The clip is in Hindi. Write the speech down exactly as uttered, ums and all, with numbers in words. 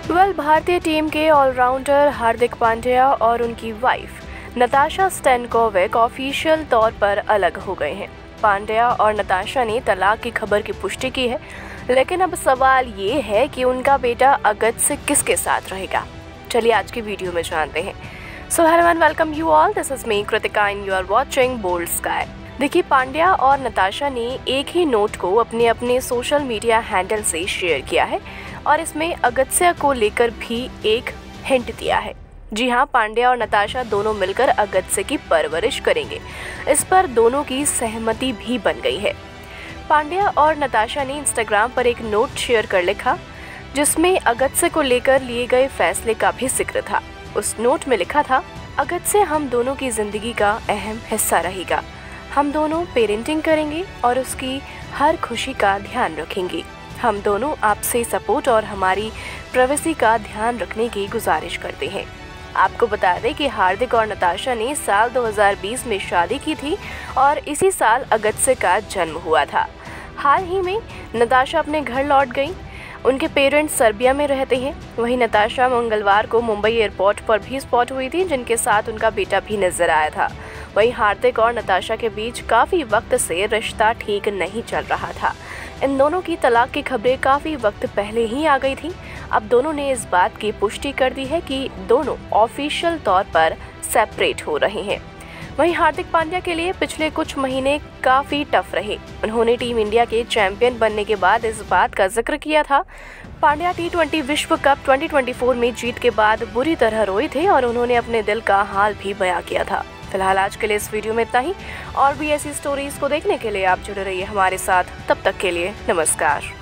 वेल भारतीय टीम के ऑलराउंडर हार्दिक पांड्या और उनकी वाइफ नताशा स्टैनकोविक ऑफिशियल तौर पर अलग हो गए हैं। पांड्या और नताशा ने तलाक की खबर की पुष्टि की है, लेकिन अब सवाल ये है कि उनका बेटा अगस्त से किसके साथ रहेगा। चलिए आज की वीडियो में जानते हैं। So hello and welcome you all, this is me Kritika and you are watching Boldsky. देखिए, पांड्या और नताशा ने एक ही नोट को अपने अपने सोशल मीडिया हैंडल से शेयर किया है और इसमें अगस्त्य को लेकर भी एक हिंट दिया है। जी हाँ, पांड्या और नताशा दोनों मिलकर अगस्त्य की परवरिश करेंगे। इस पर दोनों की सहमति भी बन गई है। पांड्या और नताशा ने इंस्टाग्राम पर एक नोट शेयर कर लिखा, जिसमें अगस्त्य को लेकर लिए गए फैसले का भी जिक्र था। उस नोट में लिखा था, अगस्त्य हम दोनों की जिंदगी का अहम हिस्सा रहेगा। हम दोनों पेरेंटिंग करेंगे और उसकी हर खुशी का ध्यान रखेंगे। हम दोनों आपसे सपोर्ट और हमारी प्राइवेसी का ध्यान रखने की गुजारिश करते हैं। आपको बता दें कि हार्दिक और नताशा ने साल दो हज़ार बीस में शादी की थी और इसी साल अगस्त्य का जन्म हुआ था। हाल ही में नताशा अपने घर लौट गई। उनके पेरेंट्स सर्बिया में रहते हैं। वहीं नताशा मंगलवार को मुंबई एयरपोर्ट पर भी स्पॉट हुई थी, जिनके साथ उनका बेटा भी नजर आया था। वहीं हार्दिक और नताशा के बीच काफ़ी वक्त से रिश्ता ठीक नहीं चल रहा था। इन दोनों की तलाक की खबरें काफ़ी वक्त पहले ही आ गई थी। अब दोनों ने इस बात की पुष्टि कर दी है कि दोनों ऑफिशियल तौर पर सेपरेट हो रहे हैं। वहीं हार्दिक पांड्या के लिए पिछले कुछ महीने काफ़ी टफ रहे। उन्होंने टीम इंडिया के चैंपियन बनने के बाद इस बात का जिक्र किया था। पांड्या टी ट्वेंटी विश्व कप दो हज़ार चौबीस में जीत के बाद बुरी तरह रोए थे और उन्होंने अपने दिल का हाल भी बयां किया था। फिलहाल आज के लिए इस वीडियो में इतना ही। और भी ऐसी स्टोरीज को देखने के लिए आप जुड़े रहिए हमारे साथ। तब तक के लिए नमस्कार।